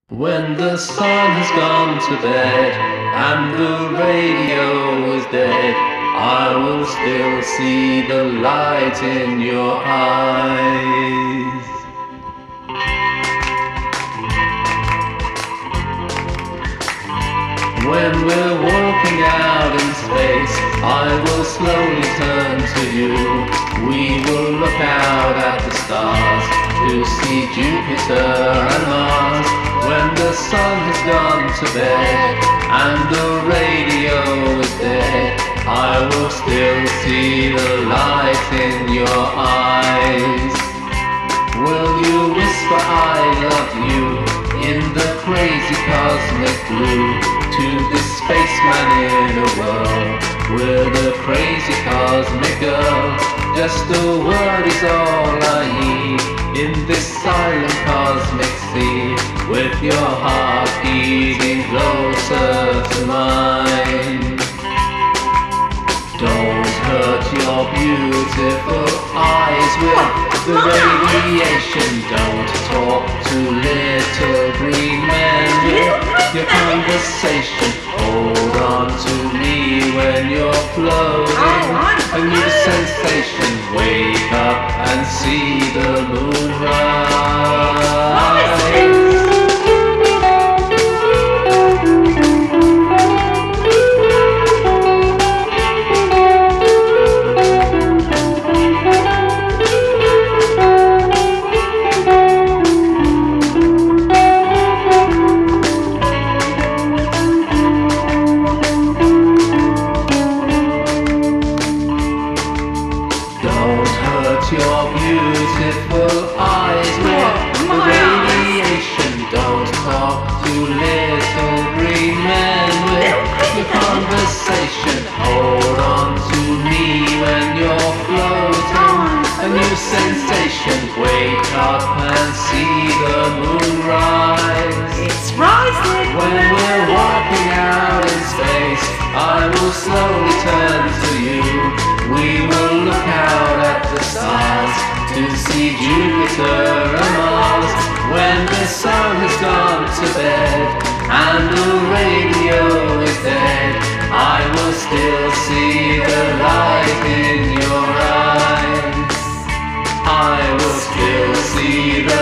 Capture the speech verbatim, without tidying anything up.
When the sun has gone to bed and the radio is dead, I will still see the light in your eyes. When we're walking out in space, I will slowly turn to you. We will look out at the stars to see Jupiter and Mars. When the sun has gone to bed and the radio is dead, I will still see the light in your eyes. Will you whisper I love you in the crazy cosmic blue to this spaceman in a world with a crazy cosmic girl? Just a word is all I need in this silent cosmic sea, with your heart beating closer to mine. Don't hurt your beautiful eyes with the radiation. Don't talk to little green men with your conversation. Hold on to me when you're floating. A new sensation. Wake up and see the moon rise. Your beautiful eyes with the radiation. Don't talk to little green men with your conversation. Hold on to me when you're floating. A new sensation. Wake up and see the moon rise. It's rising. When we're walking out in space, I will slowly turn to you. We will look out at the stars to see Jupiter and Mars. When the sun has gone to bed and the radio is dead, I will still see the light in your eyes. I will still see the